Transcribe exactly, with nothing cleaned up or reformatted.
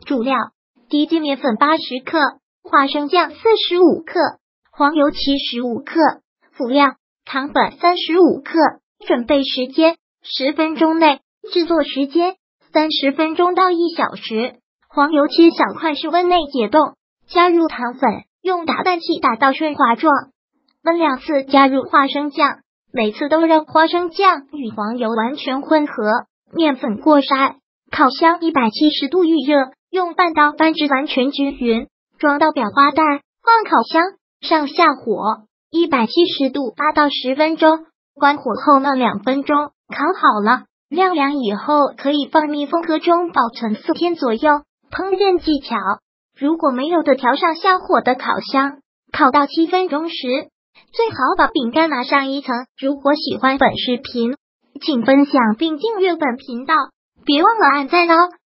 主料：低筋面粉八十克，花生酱四十五克，黄油七十五克。辅料：糖粉三十五克。准备时间：十分钟内。制作时间：三十分钟到一小时。黄油切小块，室温内解冻，加入糖粉，用打蛋器打到顺滑状。焖两次，加入花生酱，每次都让花生酱与黄油完全混合。面粉过筛，烤箱一百七十度预热，用半刀扳至完全均匀，装到裱花袋，放烤箱，上下火一百七十度八到十分钟，关火后焖两分钟，烤好了。晾凉以后可以放密封盒中保存四天左右。烹饪技巧：如果没有的调上下火的烤箱，烤到七分钟时，最好把饼干拿上一层。如果喜欢本视频，请分享并订阅本频道，别忘了按赞哦。